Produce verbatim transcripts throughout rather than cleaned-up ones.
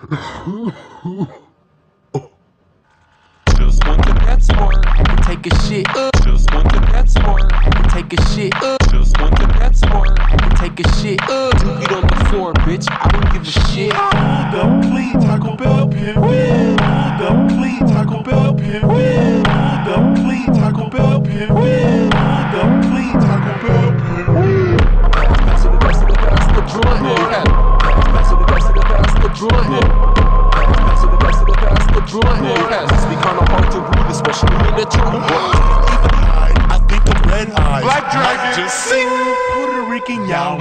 Just want to get smart and take a shit. Uh, just want to get smart and take a shit. Uh, just want to get smart and take a shit. Uh, do it on the floor, bitch. I don't give a shit. Hold up, clean Taco Bell pimpin'. Hold up, clean Taco Bell pimpin'. Hold up, clean Taco Bell pimpin'. Hold up, clean Taco Bell pimpin'. Pass it, pass it, pass the joint. Pass it, pass it, pass the joint. Pass it, pass it, pass the joint. It's be kinda hard to read, especially in the tune. I think I'm red eyes. Black Dragon. Might just sing Puerto Rican y'all.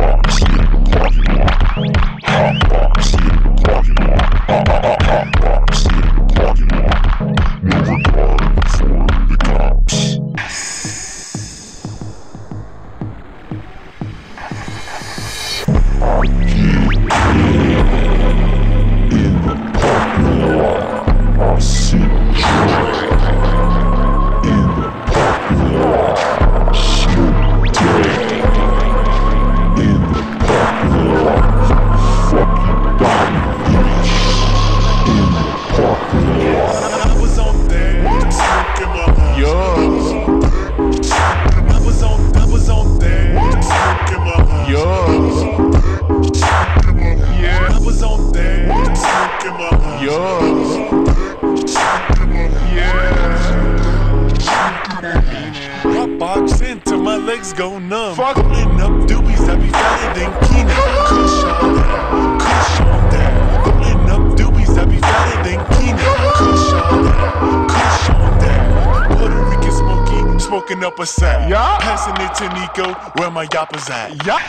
Go numb. Pulling up doobies, I be fatter than Keenan. Kush on that, kush on that. Pulling up doobies, I be fatter than Keenan. Kush on that, kush on that. Puerto Rican smoky, smoking up a sack. Yeah. Passing it to Nico, where my yappas at. Yeah.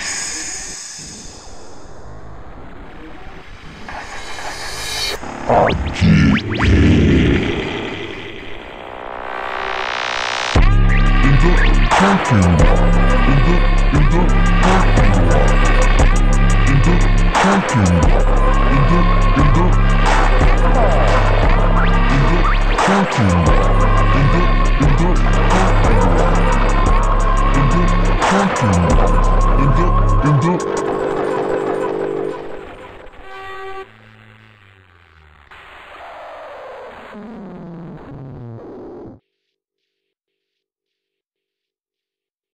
Parking lot, in the, in the parking lot, in the parking lot, in the, in the, in the parking lot.